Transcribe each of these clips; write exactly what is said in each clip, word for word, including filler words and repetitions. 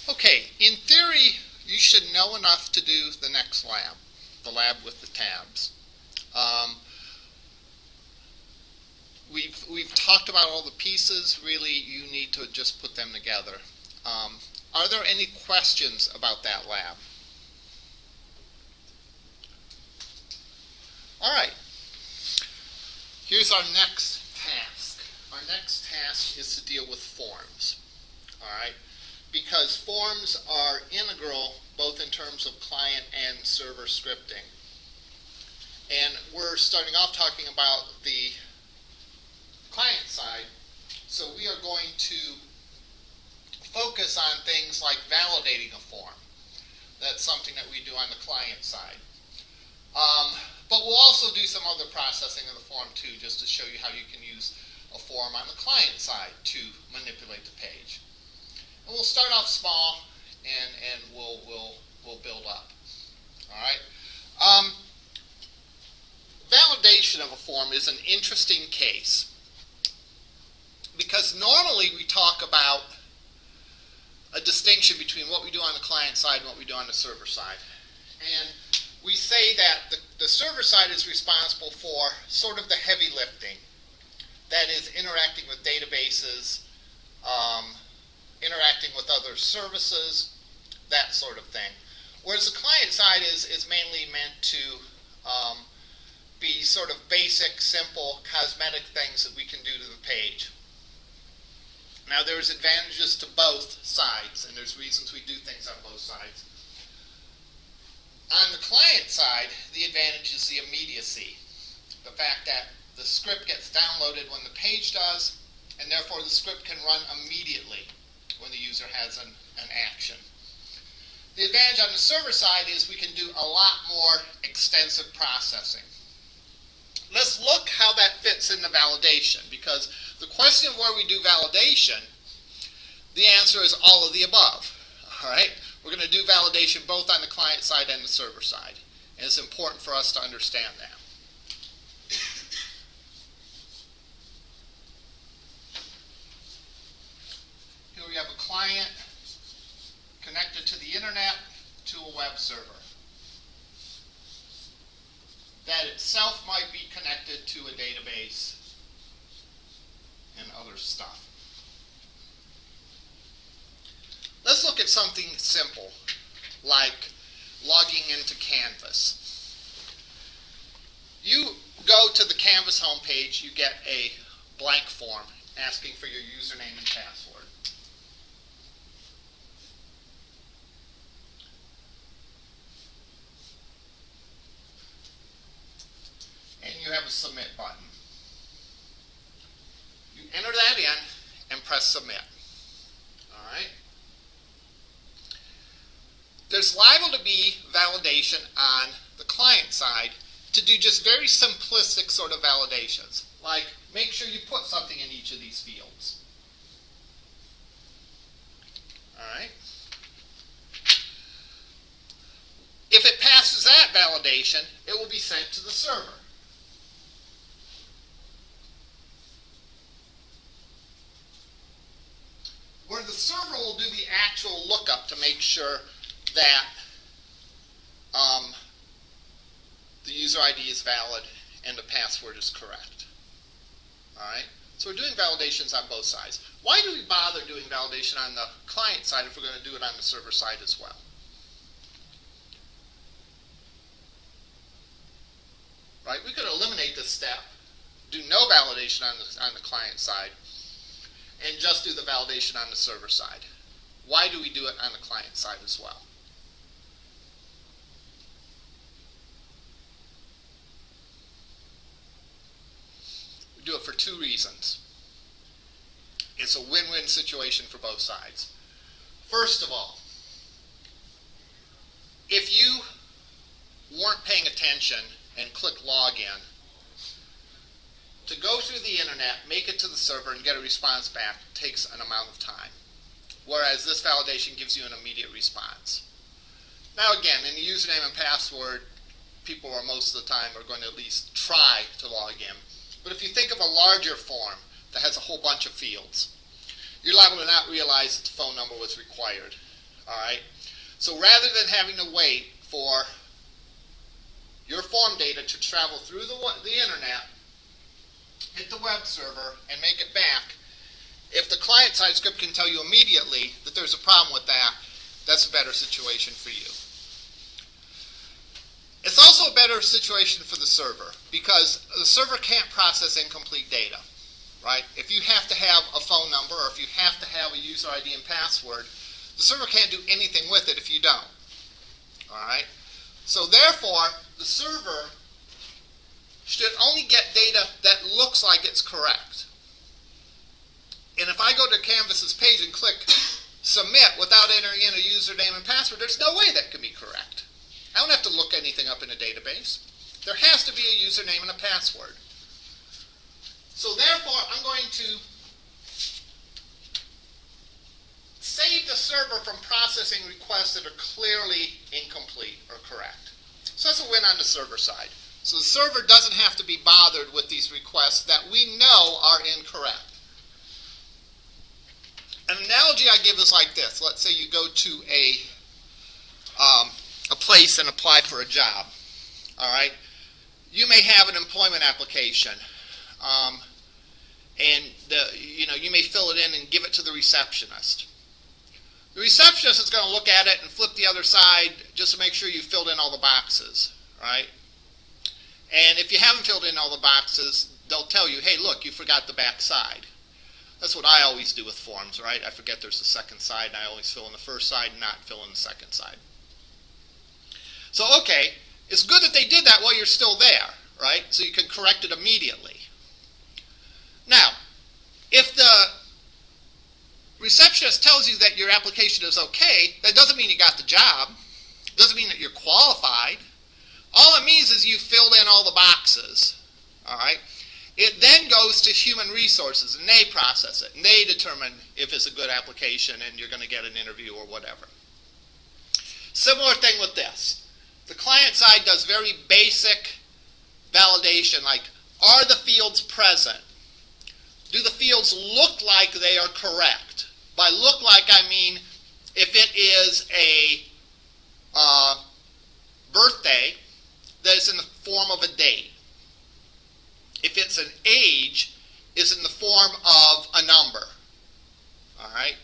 Okay, in theory, you should know enough to do the next lab, the lab with the tabs. Um, we've, we've talked about all the pieces. Really, you need to just put them together. Um, are there any questions about that lab? All right. Here's our next task. Our next task is to deal with forms. All right? Because forms are integral both in terms of client and server scripting. And we're starting off talking about the client side, so we are going to focus on things like validating a form. That's something that we do on the client side. Um, but we'll also do some other processing of the form too, just to show you how you can use a form on the client side to manipulate the page. And we'll start off small, and and we'll we'll we'll build up. All right. Um, validation of a form is an interesting case because normally we talk about a distinction between what we do on the client side and what we do on the server side, and we say that the, the server side is responsible for sort of the heavy lifting, that is interacting with databases. Um, interacting with other services, that sort of thing. Whereas the client side is, is mainly meant to um, be sort of basic, simple, cosmetic things that we can do to the page. Now there's advantages to both sides, and there's reasons we do things on both sides. On the client side, the advantage is the immediacy. The fact that the script gets downloaded when the page does, and therefore the script can run immediately when the user has an, an action. The advantage on the server side is we can do a lot more extensive processing. Let's look how that fits into validation, because the question of where we do validation, the answer is all of the above. All right? We're going to do validation both on the client side and the server side, and it's important for us to understand that. We have a client connected to the internet to a web server. That itself might be connected to a database and other stuff. Let's look at something simple like logging into Canvas. You go to the Canvas homepage, you get a blank form asking for your username and password. And you have a submit button. You enter that in and press submit. All right. There's liable to be validation on the client side to do just very simplistic sort of validations, like make sure you put something in each of these fields. All right. If it passes that validation, it will be sent to the server. Where the server will do the actual lookup to make sure that um, the user I D is valid and the password is correct. All right? So we're doing validations on both sides. Why do we bother doing validation on the client side if we're going to do it on the server side as well? Right? We could eliminate this step, do no validation on the, on the client side, and just do the validation on the server side. Why do we do it on the client side as well? We do it for two reasons. It's a win-win situation for both sides. First of all, if you weren't paying attention and click login, to go through the internet, make it to the server, and get a response back takes an amount of time. Whereas this validation gives you an immediate response. Now again, in the username and password, people are most of the time are going to at least try to log in. But if you think of a larger form that has a whole bunch of fields, you're liable to not realize that the phone number was required. All right. So rather than having to wait for your form data to travel through the, the internet, hit the web server, and make it back, if the client-side script can tell you immediately that there's a problem with that, that's a better situation for you. It's also a better situation for the server because the server can't process incomplete data, right? If you have to have a phone number or if you have to have a user I D and password, the server can't do anything with it if you don't, all right? So therefore, the server should only get data that looks like it's correct. And if I go to Canvas's page and click submit without entering in a username and password, there's no way that can be correct. I don't have to look anything up in a database. There has to be a username and a password. So therefore, I'm going to save the server from processing requests that are clearly incomplete or correct. So that's a win on the server side. So the server doesn't have to be bothered with these requests that we know are incorrect. An analogy I give is like this. Let's say you go to a, um, a place and apply for a job. All right? You may have an employment application. Um, and the, you know, you may fill it in and give it to the receptionist. The receptionist is going to look at it and flip the other side just to make sure you filled in all the boxes, right? And if you haven't filled in all the boxes, they'll tell you, hey, look, you forgot the back side. That's what I always do with forms, right? I forget there's a second side, and I always fill in the first side and not fill in the second side. So, okay, it's good that they did that while you're still there, right? So you can correct it immediately. Now, if the receptionist tells you that your application is okay, that doesn't mean you got the job. It doesn't mean that you're qualified. All it means is you filled in all the boxes, all right? It then goes to human resources, and they process it, and they determine if it's a good application and you're going to get an interview or whatever. Similar thing with this. The client side does very basic validation, like, are the fields present? Do the fields look like they are correct? By look like, I mean if it is a uh, birthday that is in the form of a date. If it's an age, is in the form of a number. All right?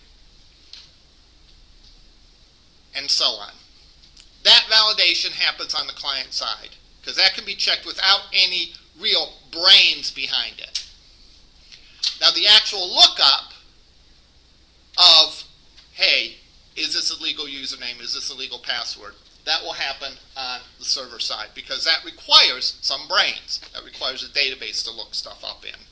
And so on. That validation happens on the client side because that can be checked without any real brains behind it. Now the actual lookup of, hey, is this a legal username, is this a legal password, that will happen on the server side because that requires some brains. That requires a database to look stuff up in.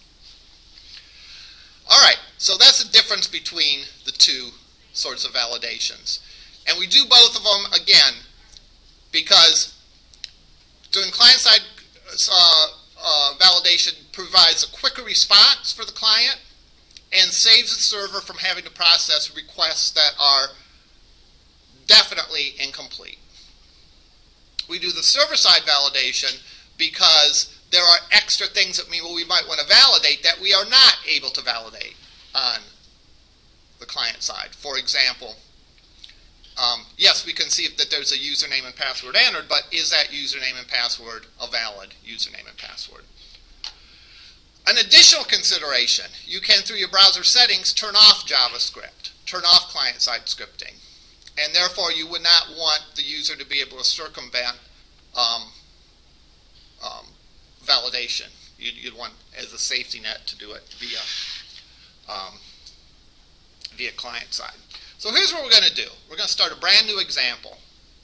All right, so that's the difference between the two sorts of validations. And we do both of them, again, because doing client-side uh, uh, validation provides a quicker response for the client and saves the server from having to process requests that are definitely incomplete. We do the server-side validation because there are extra things that we might want to validate that we are not able to validate on the client side. For example, um, yes, we can see that there's a username and password entered, but is that username and password a valid username and password? An additional consideration, you can, through your browser settings, turn off JavaScript, turn off client-side scripting. And therefore, you would not want the user to be able to circumvent um, um, validation. You'd, you'd want, as a safety net, to do it via, um, via client side. So here's what we're going to do. We're going to start a brand new example.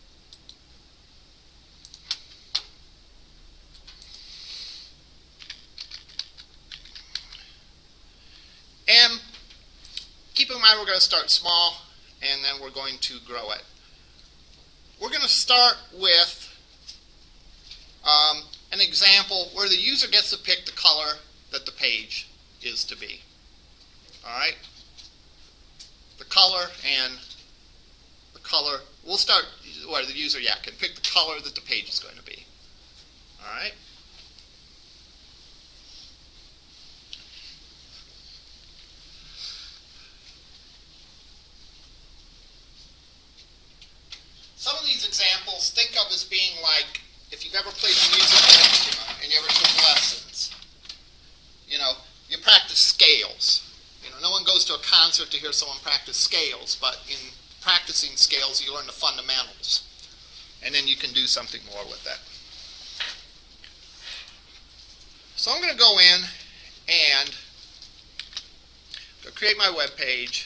And keep in mind, we're going to start small, and then we're going to grow it. We're going to start with um, an example where the user gets to pick the color that the page is to be. All right? The color and the color, we'll start where the user, yeah, can pick the color that the page is going to be. All right? examples, think of as being like if you've ever played a musical instrument and you ever took lessons. You know, you practice scales. You know, no one goes to a concert to hear someone practice scales, but in practicing scales, you learn the fundamentals. And then you can do something more with it. So I'm going to go in and go create my web page.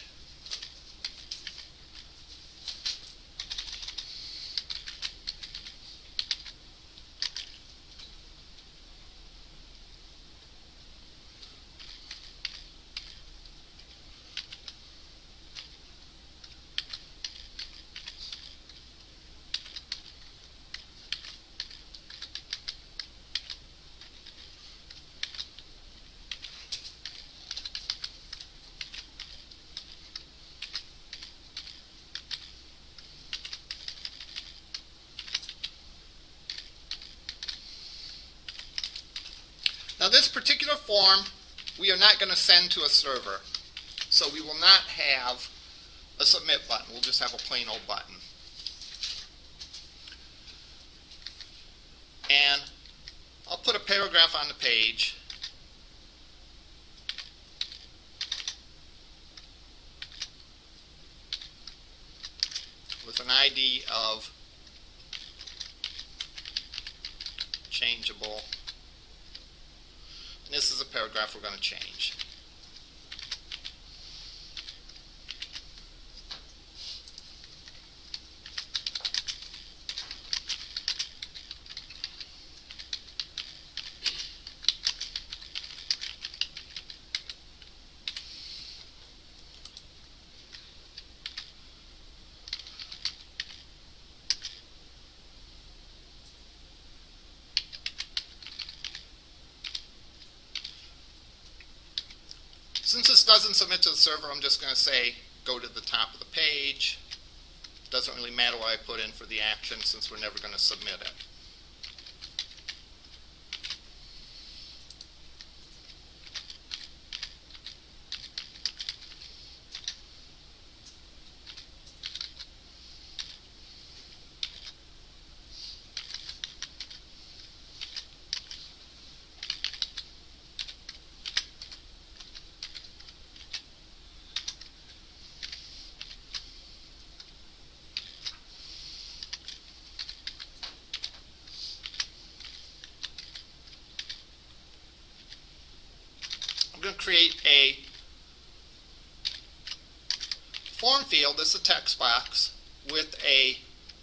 Now this particular form we are not going to send to a server, so we will not have a submit button. We'll just have a plain old button. And I'll put a paragraph on the page. With an I D of changeable. And this is a paragraph we're going to change. Since this doesn't submit to the server, I'm just going to say go to the top of the page. It doesn't really matter what I put in for the action since we're never going to submit it. I'm going to create a form field. This is a text box with a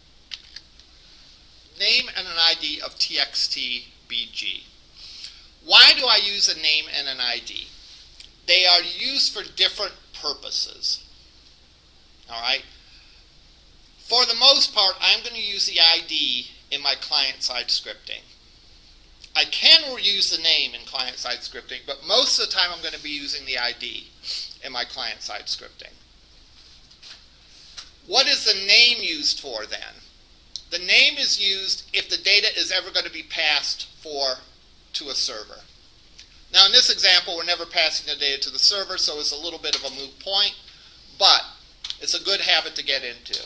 name and an I D of T X T B G. Why do I use a name and an I D? They are used for different purposes. All right. For the most part, I'm going to use the I D in my client-side scripting. I can use the name in client-side scripting, but most of the time I'm going to be using the I D in my client-side scripting. What is the name used for then? The name is used if the data is ever going to be passed for to a server. Now in this example, we're never passing the data to the server, so it's a little bit of a moot point, but it's a good habit to get into.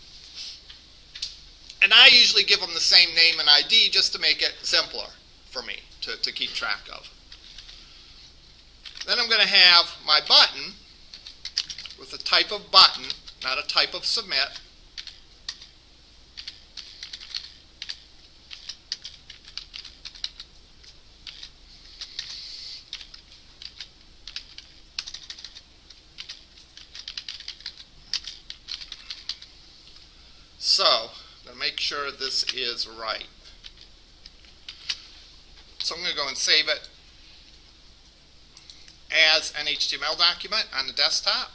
And I usually give them the same name and I D just to make it simpler for me to, to keep track of. Then I'm going to have my button with a type of button, not a type of submit. So, I'm going to make sure this is right. So I'm going to go and save it as an H T M L document on the desktop.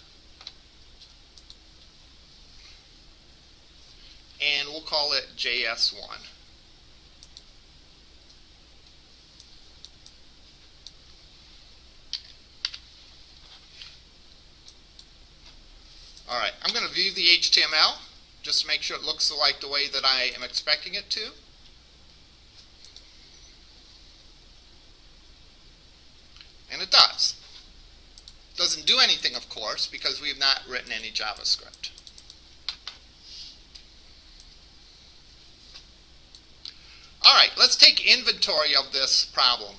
And we'll call it J S one. All right, I'm going to view the H T M L just to make sure it looks like the way that I am expecting it to. And it does. Doesn't do anything, of course, because we have not written any JavaScript. All right, let's take inventory of this problem.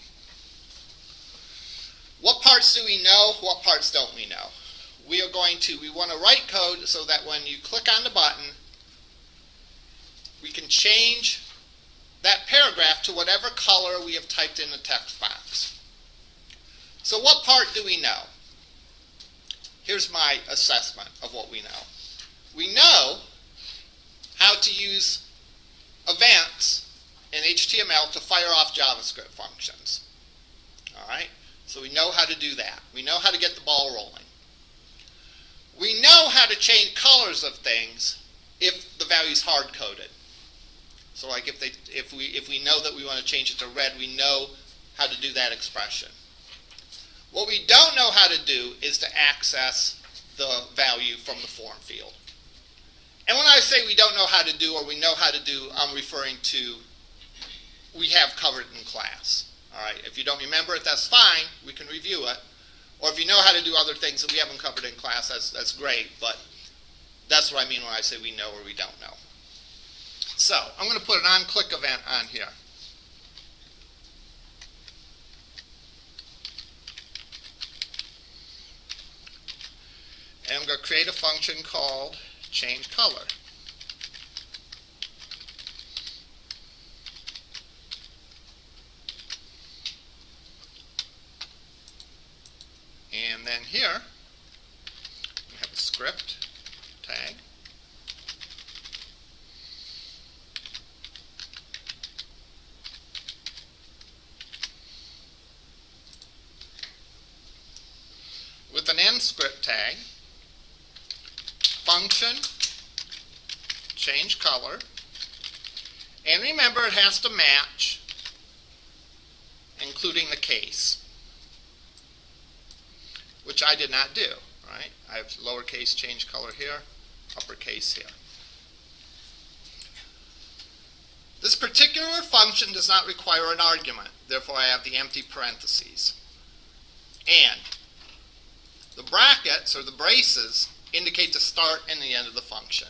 What parts do we know? What parts don't we know? We are going to, we want to write code so that when you click on the button, we can change that paragraph to whatever color we have typed in the text box. So what part do we know? Here's my assessment of what we know. We know how to use events in H T M L to fire off JavaScript functions. All right? So we know how to do that. We know how to get the ball rolling. We know how to change colors of things if the value is hard-coded. So like if, they, if, we, if we know that we want to change it to red, we know how to do that expression. What we don't know how to do is to access the value from the form field. And when I say we don't know how to do or we know how to do, I'm referring to we have covered in class. All right, if you don't remember it, that's fine. We can review it. Or if you know how to do other things that we haven't covered in class, that's, that's great. But that's what I mean when I say we know or we don't know. So I'm going to put an on-click event on here. And I'm going to create a function called change color. And then here, we have a script tag. With an end script tag, function, change color, and remember it has to match, including the case, which I did not do, right? I have lowercase change color here, uppercase here. This particular function does not require an argument, therefore I have the empty parentheses. And the brackets, or the braces, indicate the start and the end of the function.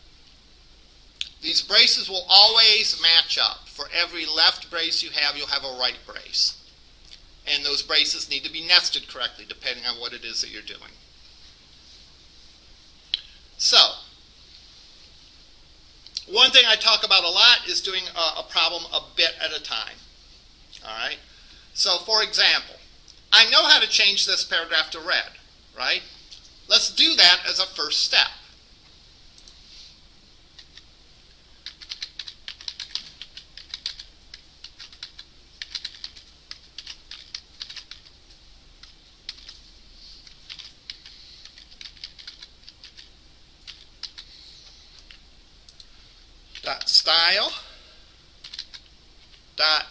These braces will always match up. For every left brace you have, you'll have a right brace. And those braces need to be nested correctly, depending on what it is that you're doing. So, one thing I talk about a lot is doing a, a problem a bit at a time. All right? So, for example, I know how to change this paragraph to red, right? Let's do that as a first step. Dot style dot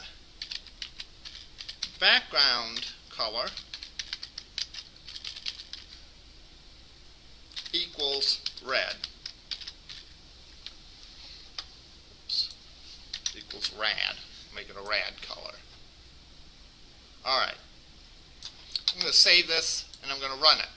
background color equals red. Oops. Equals rad. Make it a rad color. All right. I'm going to save this and I'm going to run it.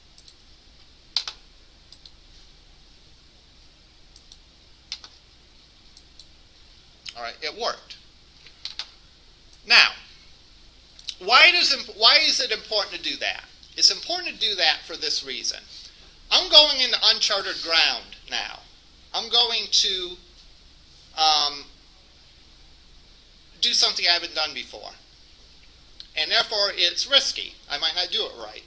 All right, it worked. Now, why does why is it important to do that? It's important to do that for this reason. I'm going into uncharted ground now. I'm going to um, do something I haven't done before. And therefore, it's risky. I might not do it right.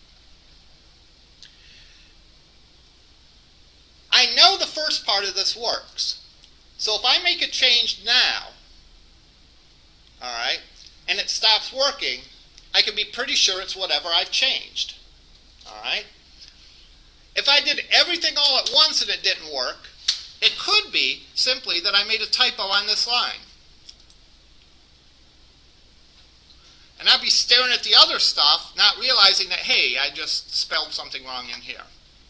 I know the first part of this works. So if I make a change now, all right, and it stops working, I can be pretty sure it's whatever I've changed. All right? If I did everything all at once and it didn't work, it could be simply that I made a typo on this line. And I'd be staring at the other stuff, not realizing that, hey, I just spelled something wrong in here.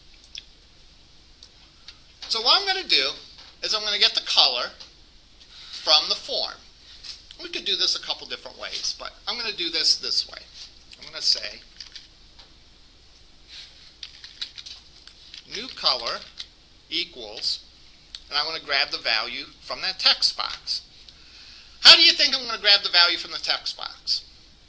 So what I'm going to do is I'm going to get the color from the form. We could do this a couple different ways, but I'm going to do this this way. I'm going to say new color equals, and I want to grab the value from that text box. How do you think I'm going to grab the value from the text box?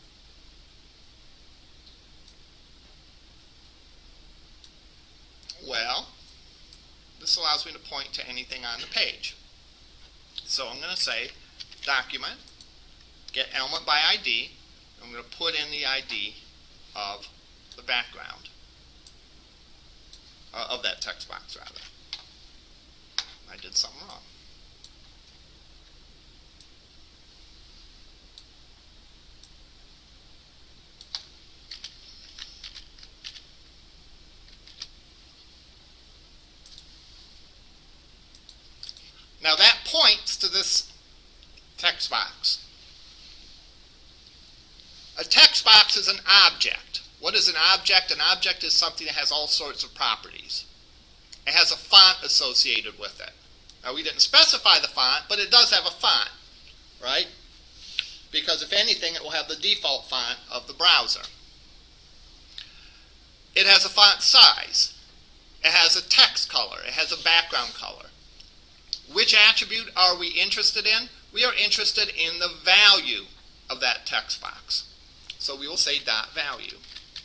Well, this allows me to point to anything on the page. So I'm going to say document, get element by I D. I'm going to put in the I D of the background, uh, of that text box rather. I did something wrong. Now that points to this text box. A text box is an object. What is an object? An object is something that has all sorts of properties. It has a font associated with it. Now we didn't specify the font, but it does have a font, right? Because if anything, it will have the default font of the browser. It has a font size. It has a text color. It has a background color. Which attribute are we interested in? We are interested in the value of that text box. So we will say dot value.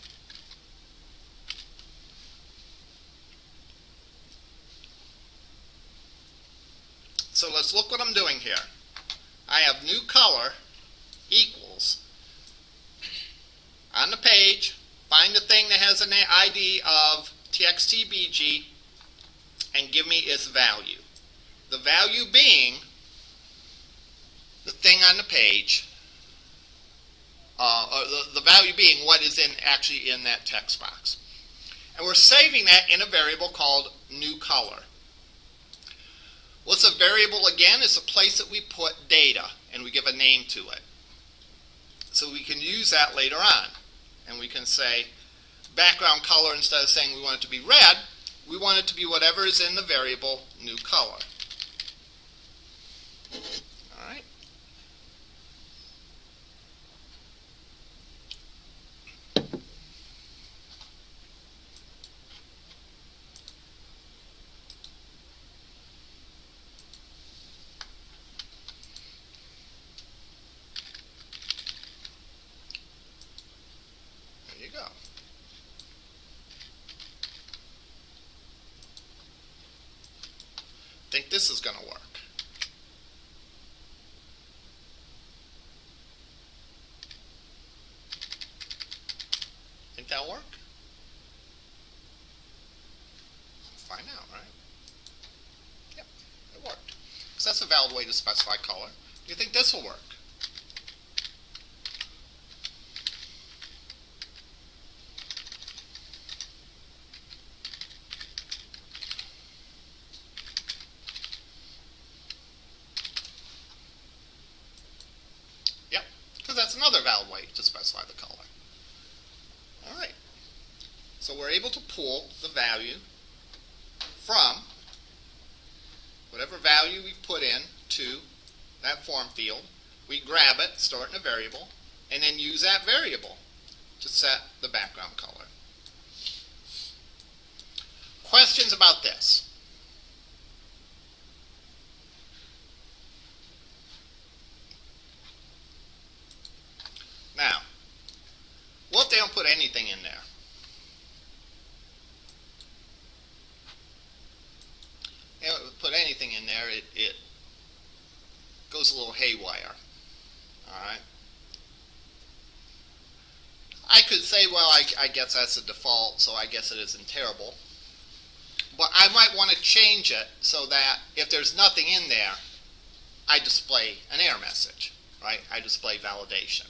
So let's look what I'm doing here. I have new color equals, on the page, find the thing that has an I D of txtbg and give me its value. The value being the thing on the page, uh, or the, the value being what is in actually in that text box. And we're saving that in a variable called new color. What's a variable again? It's a place that we put data and we give a name to it. So we can use that later on. And we can say background color, instead of saying we want it to be red, we want it to be whatever is in the variable new color. All right. There you go. Think this is going to work. Think that'll work? Find out, right? Yep, it worked. Because that's a valid way to specify color. Do you think this will work? Yep, because that's another valid way to specify the color. All right, so we're able to pull the value from whatever value we put in to that form field. We grab it, store it in a variable, and then use that variable to set the background color. Questions about this? Now, what if they don't put anything in there? They don't put anything in there, it, it goes a little haywire. Alright? I could say, well, I, I guess that's a default, so I guess it isn't terrible. But I might want to change it so that if there's nothing in there, I display an error message. Right? I display validation.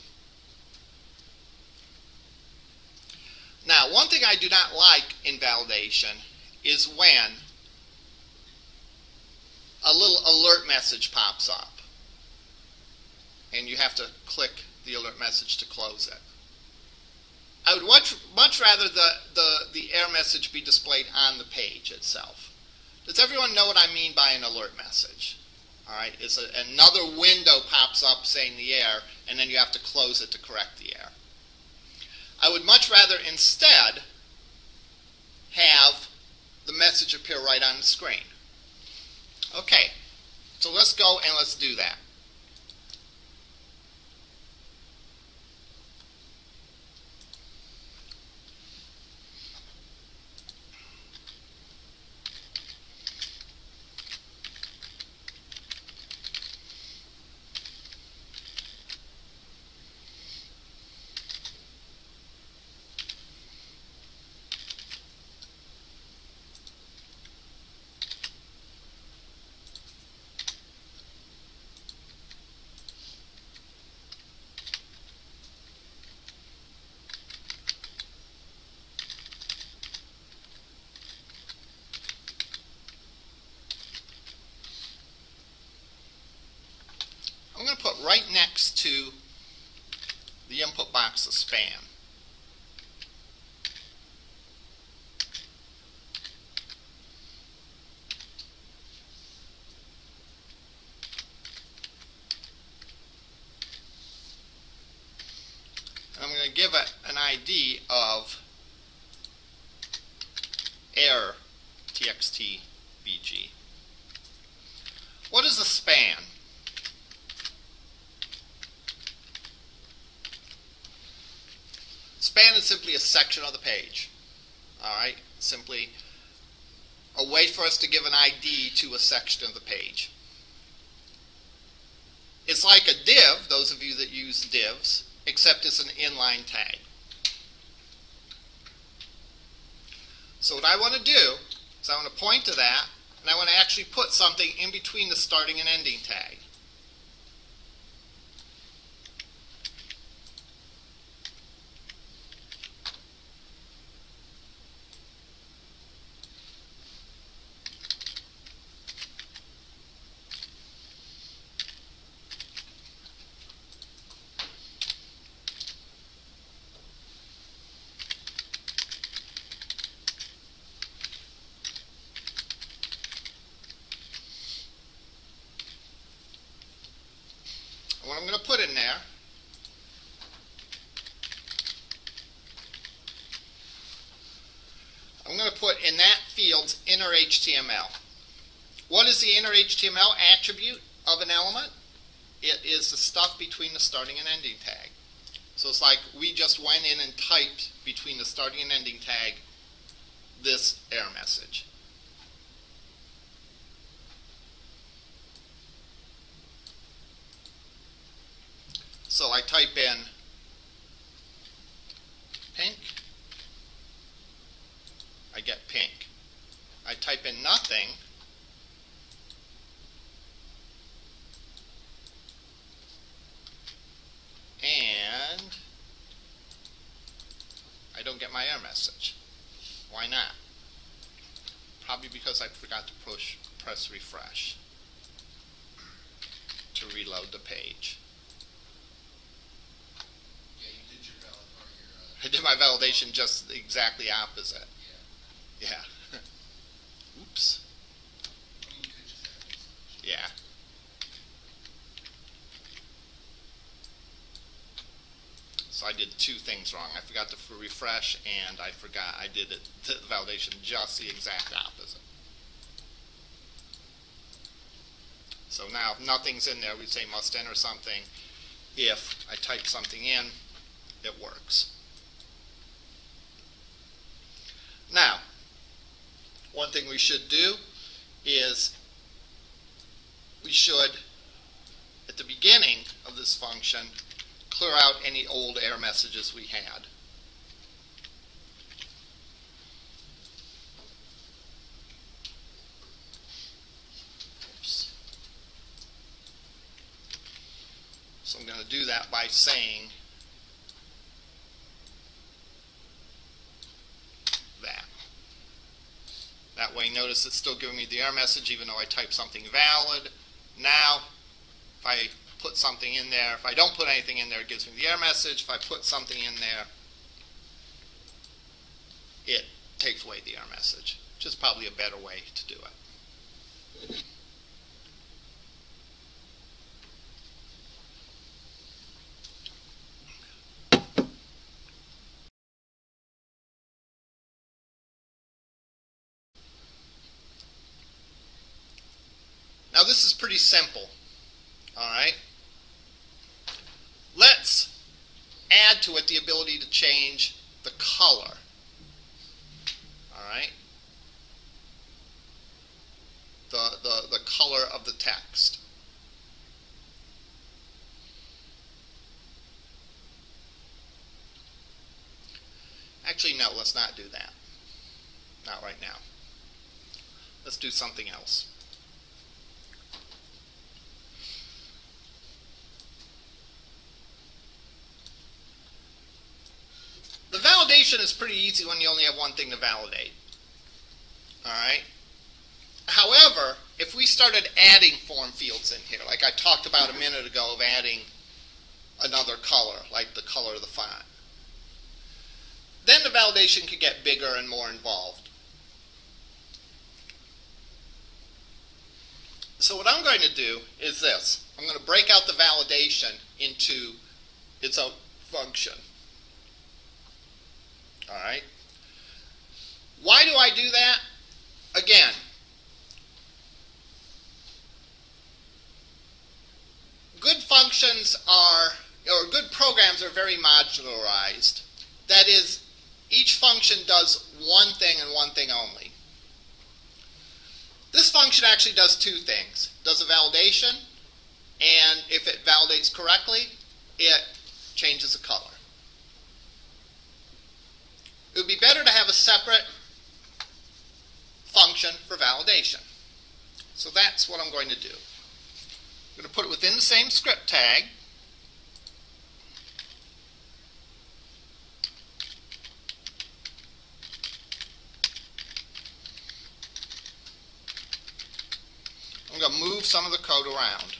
Now, one thing I do not like in validation is when a little alert message pops up and you have to click the alert message to close it. I would much, much rather the, the, the error message be displayed on the page itself. Does everyone know what I mean by an alert message? All right, it's a, another window pops up saying the error, and then you have to close it to correct the error. I would much rather instead have the message appear right on the screen. Okay, so let's go and let's do that. right next to the input box of span. And I'm going to give it an I D of error txt B G. What is a span? Span is simply a section of the page. All right, simply a way for us to give an I D to a section of the page. It's like a div, those of you that use divs, except it's an inline tag. So what I want to do is I want to point to that, and I want to actually put something in between the starting and ending tag. What I'm going to put in there I'm going to put in that field's inner H T M L. What is the inner H T M L attribute of an element? It is the stuff between the starting and ending tag. So it's like we just went in and typed between the starting and ending tag this error message. So I type in pink, I get pink. I type in nothing, and I don't get my error message. Why not? Probably because I forgot to push press refresh to reload the page. I did my validation just exactly opposite. Yeah. yeah. Oops. Yeah. So I did two things wrong. I forgot to refresh, and I forgot I did it, the validation just the exact opposite. So now if nothing's in there, we say must enter something. If I type something in, it works. Now, one thing we should do is we should, at the beginning of this function, clear out any old error messages we had. Oops. So I'm going to do that by saying that. That way, notice it's still giving me the error message even though I typed something valid. Now, if I put something in there, if I don't put anything in there, it gives me the error message. If I put something in there, it takes away the error message, which is probably a better way to do it. Now this is pretty simple, all right? Let's add to it the ability to change the color, all right? The, the, the color of the text. Actually, no, let's not do that. Not right now. Let's do something else. The validation is pretty easy when you only have one thing to validate. All right. However, if we started adding form fields in here, like I talked about a minute ago of adding another color, like the color of the font, then the validation could get bigger and more involved. So what I'm going to do is this. I'm going to break out the validation into its own function. All right. Why do I do that? Again, good functions are, or good programs are very modularized. That is, each function does one thing and one thing only. This function actually does two things. It does a validation, and if it validates correctly, it changes the color. It would be better to have a separate function for validation. So that's what I'm going to do. I'm going to put it within the same script tag. I'm going to move some of the code around.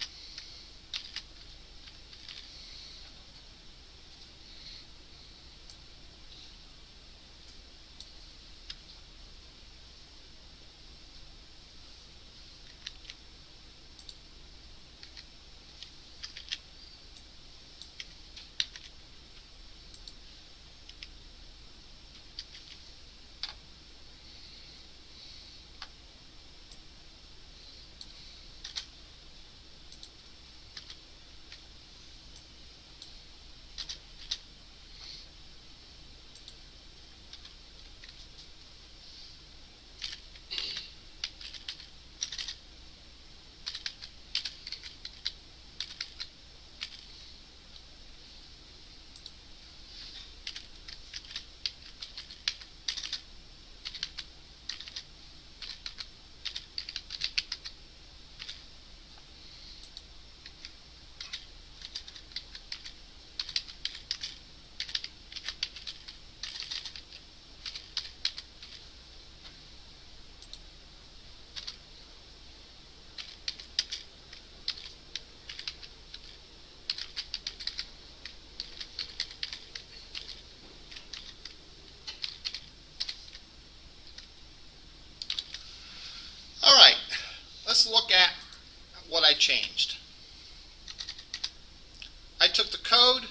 All right, let's look at what I changed. I took the code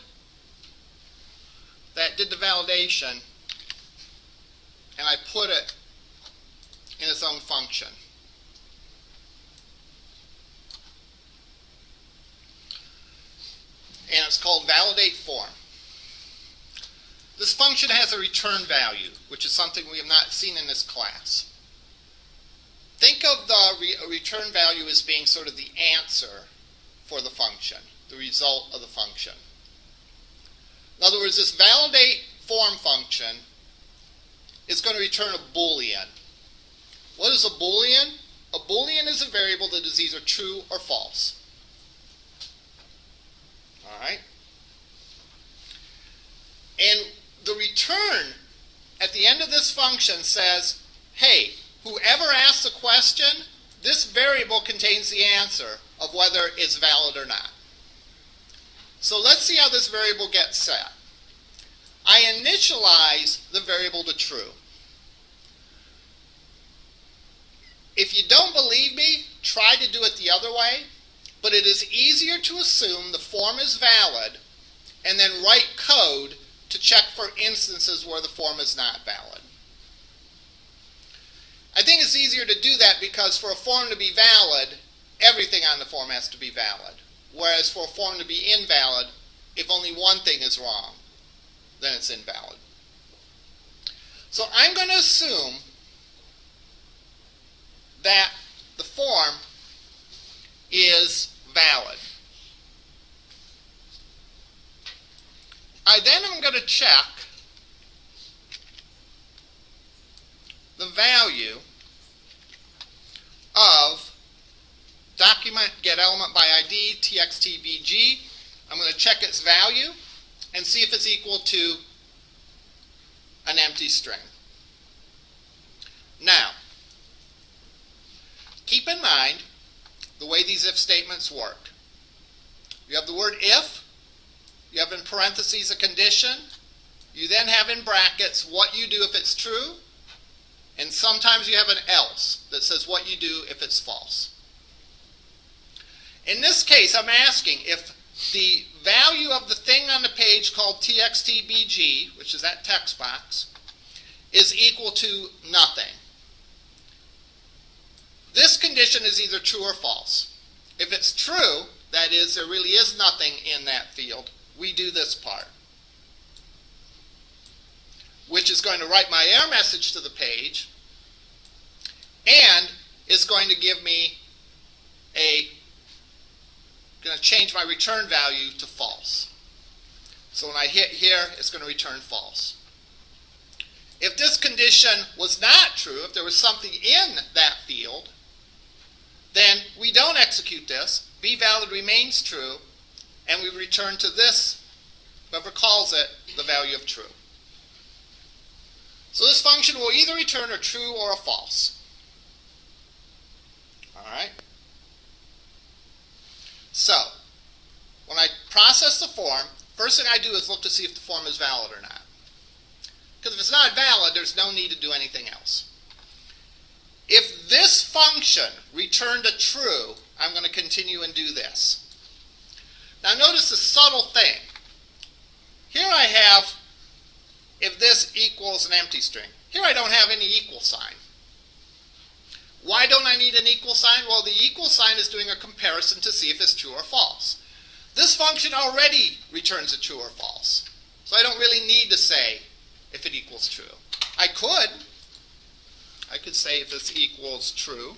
that did the validation and I put it in its own function. And it's called validate form. This function has a return value, which is something we have not seen in this class. Think of the re return value as being sort of the answer for the function, the result of the function. In other words, this validate form function is going to return a Boolean. What is a Boolean? A Boolean is a variable that is either true or false. All right? And the return at the end of this function says, hey, whoever asks a question, this variable contains the answer of whether it's valid or not. So let's see how this variable gets set. I initialize the variable to true. If you don't believe me, try to do it the other way, but it is easier to assume the form is valid and then write code to check for instances where the form is not valid. I think it's easier to do that because for a form to be valid, everything on the form has to be valid. Whereas for a form to be invalid, if only one thing is wrong, then it's invalid. So I'm going to assume that the form is valid. I then am going to check the value of document get element by I D txtbg. I'm going to check its value and see if it's equal to an empty string. Now, keep in mind the way these if statements work. You have the word if, you have in parentheses a condition, you then have in brackets what you do if it's true, and sometimes you have an else that says what you do if it's false. In this case, I'm asking if the value of the thing on the page called txtbg, which is that text box, is equal to nothing. This condition is either true or false. If it's true, that is, there really is nothing in that field, we do this part, which is going to write my error message to the page and is going to give me a, going to change my return value to false. So when I hit here, it's going to return false. If this condition was not true, if there was something in that field, then we don't execute this. Be valid remains true, and we return to this, whoever calls it, the value of true. So this function will either return a true or a false. All right? So, when I process the form, first thing I do is look to see if the form is valid or not. Because if it's not valid, there's no need to do anything else. If this function returned a true, I'm going to continue and do this. Now notice the subtle thing. Here I have, if this equals an empty string. Here I don't have any equal sign. Why don't I need an equal sign? Well, the equal sign is doing a comparison to see if it's true or false. This function already returns a true or false. So I don't really need to say if it equals true. I could. I could say if this equals true.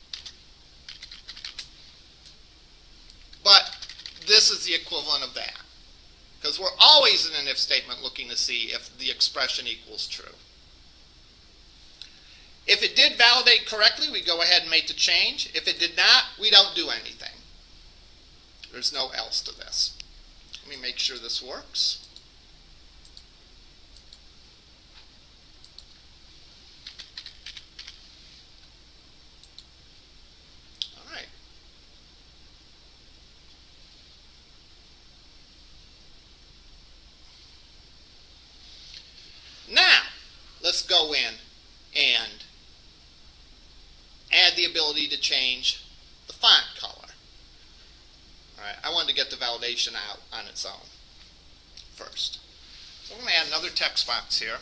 But this is the equivalent of that. Because we're always in an if statement looking to see if the expression equals true. If it did validate correctly, we go ahead and make the change. If it did not, we don't do anything. There's no else to this. Let me make sure this works. All right. Now, let's go in and add the ability to change the font color. All right, I wanted to get the validation out on its own first. So I'm going to add another text box here.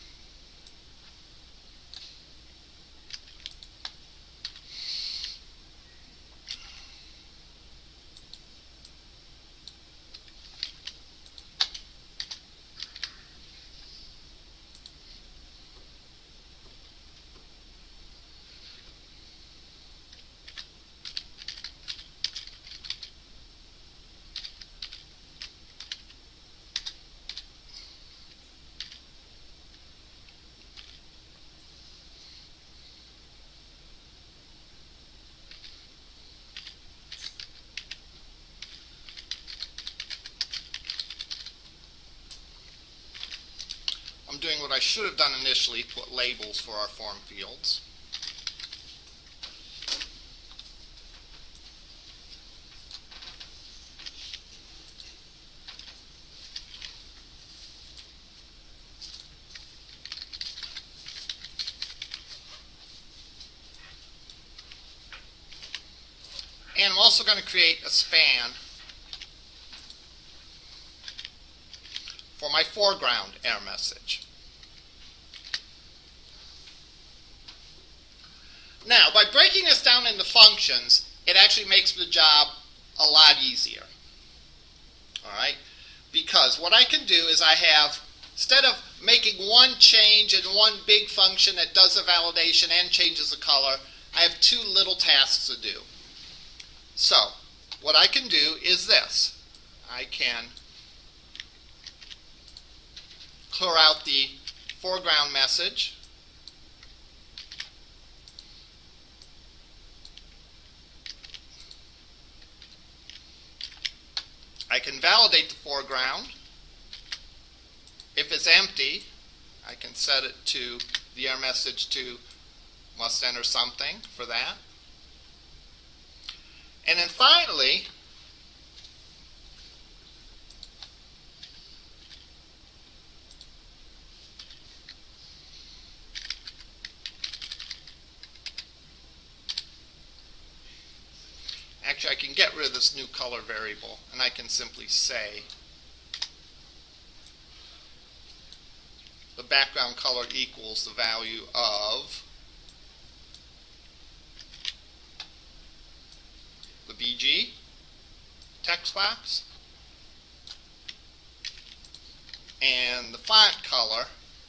I'm doing what I should have done initially, put labels for our form fields. And I'm also going to create a span for my foreground error message. Now, by breaking this down into functions, it actually makes the job a lot easier. All right? Because what I can do is I have, instead of making one change in one big function that does a validation and changes the color, I have two little tasks to do. So, what I can do is this. I can clear out the foreground message. I can validate the foreground. If it's empty, I can set it to the error message to must enter something for that. finally, actually, I can get rid of this new color variable, and I can simply say the background color equals the value of the B G text box and the font color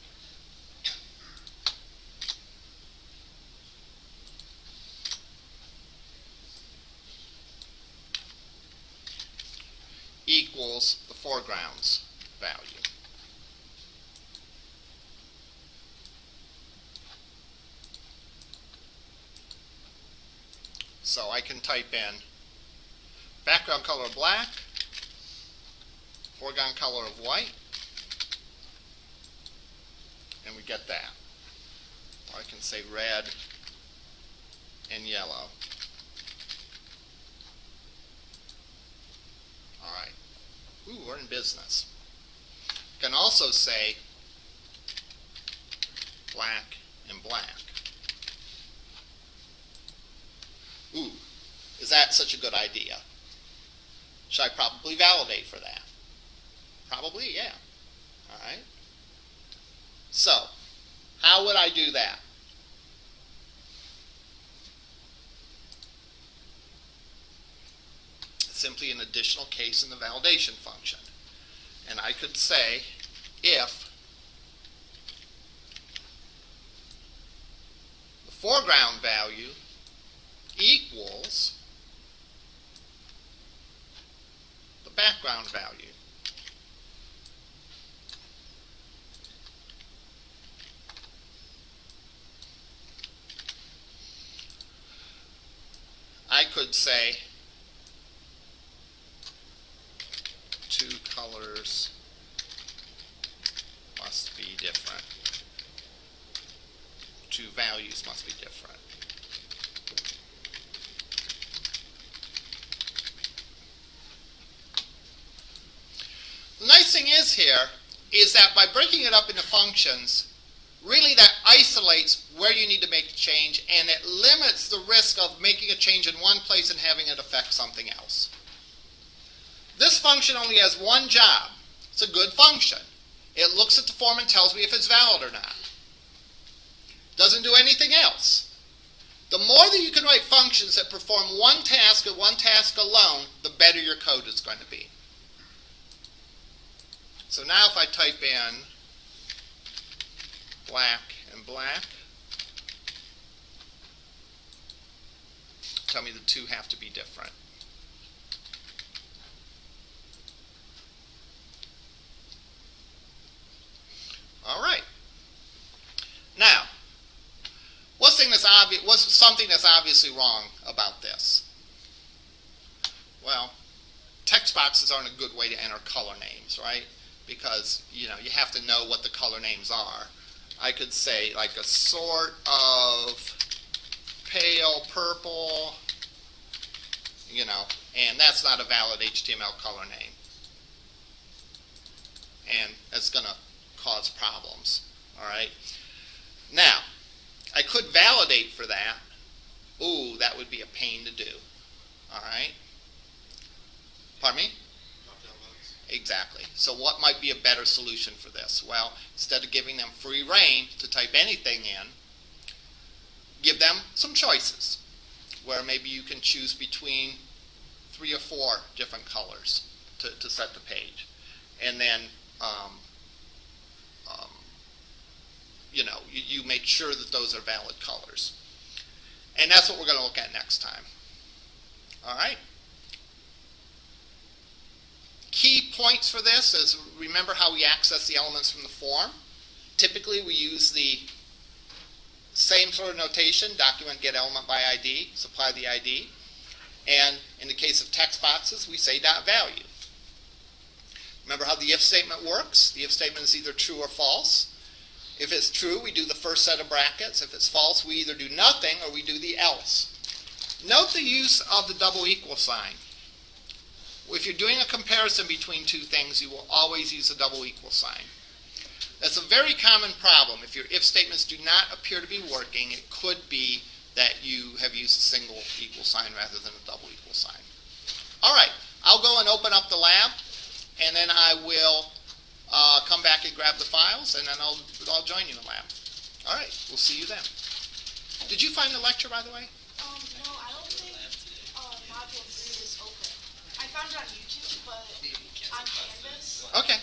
equals the foreground's value. So I can type in background color of black, foreground color of white, and we get that. Or I can say red and yellow. Alright. Ooh, we're in business. You can also say black and black. Ooh, is that such a good idea? Should I probably validate for that? Probably, yeah. Alright. So, how would I do that? Simply an additional case in the validation function. And I could say if the foreground value equals the background value. I could say two colors must be different. Two values must be different. The nice thing is here is that by breaking it up into functions, really that isolates where you need to make a change, and it limits the risk of making a change in one place and having it affect something else. This function only has one job. It's a good function. It looks at the form and tells me if it's valid or not. Doesn't do anything else. The more that you can write functions that perform one task and one task alone, the better your code is going to be. So now if I type in black and black, tell me the two have to be different. All right. Now, what's, thing that's obvi- what's something that's obviously wrong about this? Well, text boxes aren't a good way to enter color names, right? Because, you know, you have to know what the color names are. I could say like a sort of pale purple, you know, and that's not a valid H T M L color name. And that's going to cause problems, all right? Now, I could validate for that. Ooh, that would be a pain to do, all right? Pardon me? Exactly. So what might be a better solution for this? Well, instead of giving them free rein to type anything in, give them some choices where maybe you can choose between three or four different colors to, to set the page. And then, um, um, you know, you, you make sure that those are valid colors. And that's what we're going to look at next time. All right? Key points for this is, remember how we access the elements from the form. Typically we use the same sort of notation, document get element by I D, supply the I D. And in the case of text boxes, we say dot value. Remember how the if statement works? The if statement is either true or false. If it's true, we do the first set of brackets. If it's false, we either do nothing or we do the else. Note the use of the double equal sign. If you're doing a comparison between two things, you will always use a double equal sign. That's a very common problem. If your if statements do not appear to be working, it could be that you have used a single equal sign rather than a double equal sign. All right, I'll go and open up the lab, and then I will uh, come back and grab the files, and then I'll, I'll join you in the lab. All right, we'll see you then. Did you find the lecture, by the way? Um, no, I don't think uh, module three is open. I found it on YouTube, but on Canvas. Okay.